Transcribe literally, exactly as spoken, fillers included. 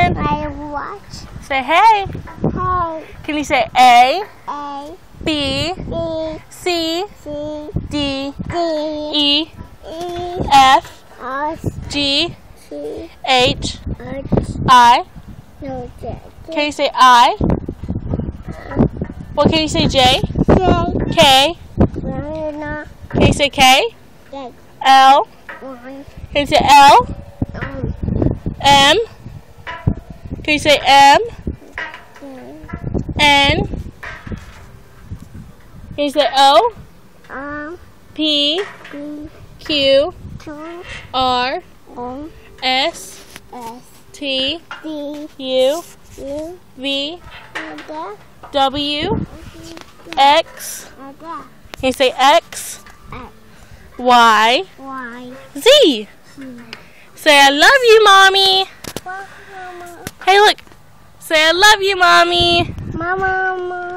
again. I watch. Say hey. Hey. Can you say A, A. B, B. C, C. D, D. E, E. F, S. G, C. H, H. I. No, J. Can you say I? What can you say, J? J. K. Banana. Can you say K? J. L. One. Can you say L? Um. M. Can you say M? N. Can you say O? Um. P. B. Q. Two. R. M. S. S. T. D. U. U. V. Ada. W. X. Ada. Can you say X? X. Y. Y. Z. Say I love you, Mommy. Mama. Hey, look. Say I love you, Mommy. Mama.